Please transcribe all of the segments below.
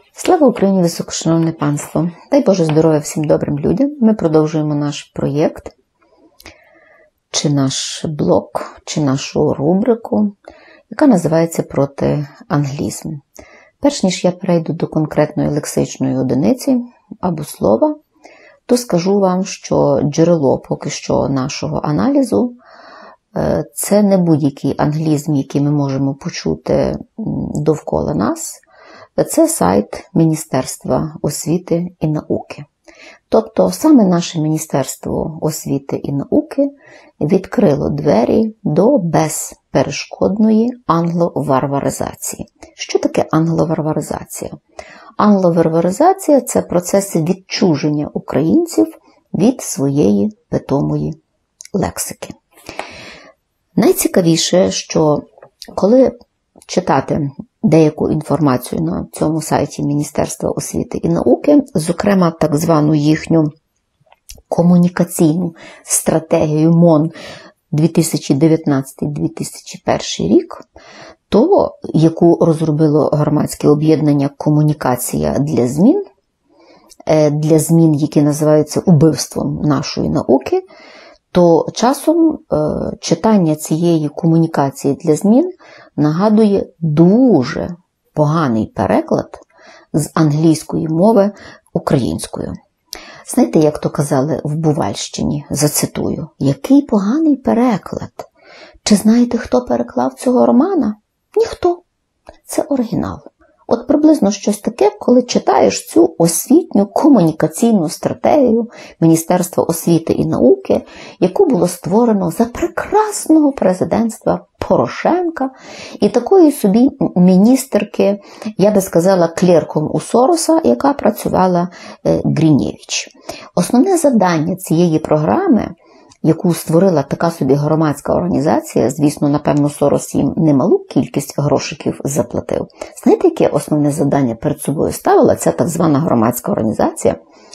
Слава Україні, високошановне панство! Дай Боже здоров'я всім добрим людям. Ми продовжуємо наш проєкт, чи наш блок, чи нашу рубрику, яка називається «Протианглізм». Перш ніж я перейду до конкретної лексичної одиниці або слова, то скажу вам, що джерело поки що нашого аналізу – це не будь-який англізм, який ми можемо почути довкола нас. Це сайт Міністерства освіти і науки. Тобто саме наше Міністерство освіти і науки відкрило двері до безперешкодної англоварваризації. Що таке англоварваризація? Англоварваризація – це процес відчуження українців від своєї питомої лексики. Найцікавіше, що коли читати деяку інформацію на цьому сайті Міністерства освіти і науки, зокрема так звану їхню комунікаційну стратегію МОН 2019-2001 рік, то яку розробило громадське об'єднання «Комунікація для змін, які називаються убивством нашої науки, то часом читання цієї комунікації для змін нагадує дуже поганий переклад з англійської мови українською. Знаєте, як то казали в Бувальщині, зацитую, який поганий переклад. Чи знаєте, хто переклав цього романа? Ніхто. Це оригінал. От приблизно щось таке, коли читаєш цю освітню комунікаційну стратегію Міністерства освіти і науки, яку було створено за прекрасного президентства Порошенка і такої собі міністерки, я би сказала, клерком у Сороса, яка працювала Гриневич. Основне завдання цієї програми, яку створила така собі громадська організація, звісно, напевно, Сорос їм немалу кількість грошиків заплатив. Знаєте, яке основне завдання перед собою ставила ця так звана громадська організація,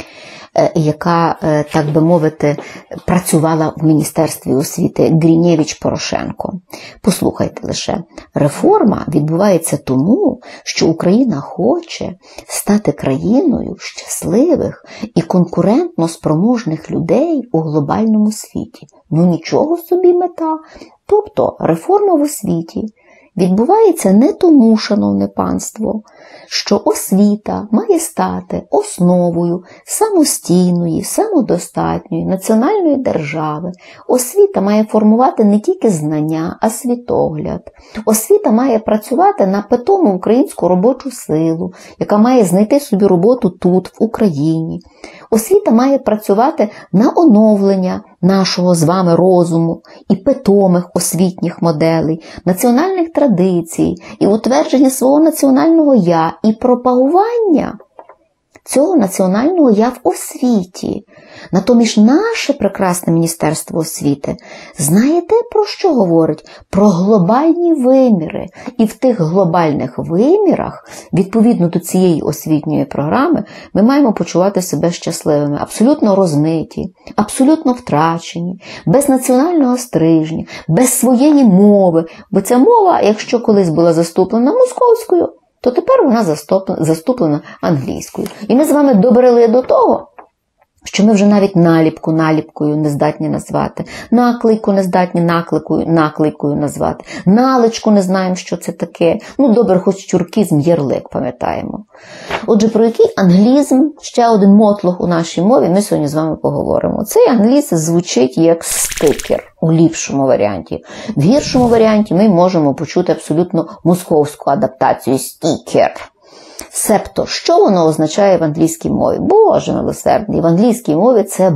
яка, так би мовити, працювала в Міністерстві освіти Гриневич-Порошенко? Послухайте лише, реформа відбувається тому, що Україна хоче стати країною щасливих і конкурентно спроможних людей у глобальному світі. Ну нічого собі мета. Тобто реформа в освіті відбувається не тому, шановне панство, що освіта має стати основою самостійної, самодостатньої національної держави. Освіта має формувати не тільки знання, а світогляд. Освіта має працювати на питому українську робочу силу, яка має знайти собі роботу тут, в Україні. Освіта має працювати на оновлення нашого з вами розуму і питомих освітніх моделей, національних традицій і утвердження свого національного «я» і пропагування цього національного «я» в освіті. Натомість наше прекрасне Міністерство освіти, знаєте, про що говорить? Про глобальні виміри. І в тих глобальних вимірах, відповідно до цієї освітньої програми, ми маємо почувати себе щасливими, абсолютно розмиті, абсолютно втрачені, без національного стрижня, без своєї мови. Бо ця мова, якщо колись була заступлена московською, то тепер вона заступлена англійською. І ми з вами добрели до того, що ми вже навіть наліпку наліпкою не здатні назвати, наклейку не здатні наклейкою назвати, наличку не знаємо, що це таке. Ну, добре, хоч тюркізм, ярлик пам'ятаємо. Отже, про який англізм, ще один мотлох у нашій мові, ми сьогодні з вами поговоримо. Цей англізм звучить як стикер у ліпшому варіанті. В гіршому варіанті ми можемо почути абсолютно московську адаптацію «стікер». Себто, що воно означає в англійській мові? Боже милосердний, в англійській мові це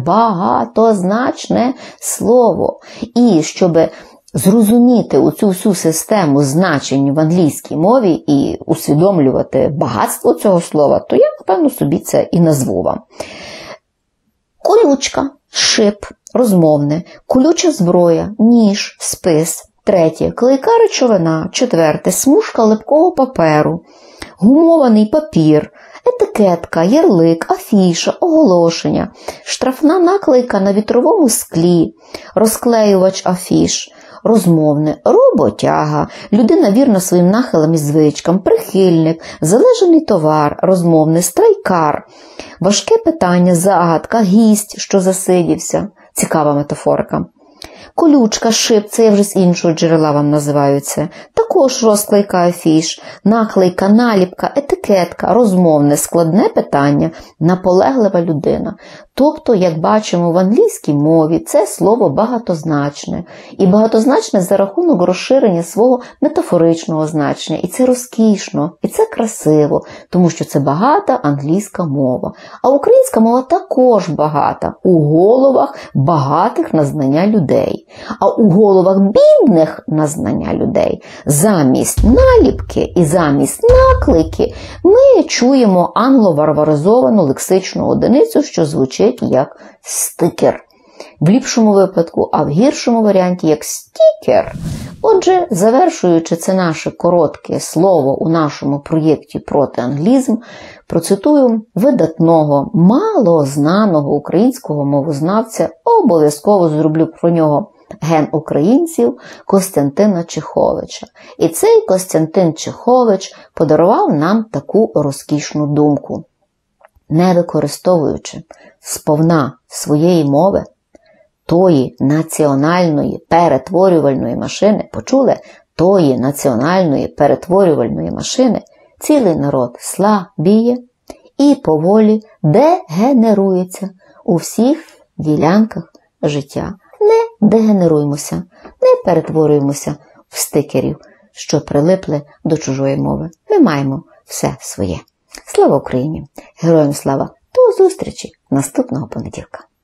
багатозначне слово. І щоб зрозуміти оцю всю систему значень в англійській мові і усвідомлювати багатство цього слова, то я, напевно, собі це і назву вам. Колючка, шип, розмовне, колюча зброя, ніж, спис, третє, клейка речовина, четверте, смужка липкого паперу, гумований папір, етикетка, ярлик, афіша, оголошення, штрафна наклейка на вітровому склі, розклеювач афіш, розмовне, роботяга, людина вірна своїм нахилам і звичкам, прихильник, залежаний товар, розмовне, страйкар, важке питання, загадка, гість, що засидівся. Цікава метафорика. Колючка, шип, це я вже з іншого джерела вам називаю це. Також розклейка афіш, наклейка, наліпка, етикетка, розмовне, складне питання, наполеглива людина. Тобто, як бачимо в англійській мові, це слово багатозначне. І багатозначне за рахунок розширення свого метафоричного значення. І це розкішно, і це красиво, тому що це багата англійська мова. А українська мова також багата, у головах багатих на знання людей. А у головах бідних на знання людей замість наліпки і замість наклейки ми чуємо англо-варваризовану лексичну одиницю, що звучить як стикер. В ліпшому випадку, а в гіршому варіанті як стікер. Отже, завершуючи це наше коротке слово у нашому проєкті «Проти англізм», процитую видатного, малознаного українського мовознавця, обов'язково зроблю про нього ген українців, Костянтина Чеховича. І цей Костянтин Чехович подарував нам таку розкішну думку. Не використовуючи сповна своєї мови, тої національної перетворювальної машини, почули? Тої національної перетворювальної машини, цілий народ слабіє і поволі дегенерується у всіх ділянках життя. Не дегенеруємося, не перетворюємося в стикерів, що прилипли до чужої мови. Ми маємо все своє. Слава Україні! Героям слава! До зустрічі наступного понеділка!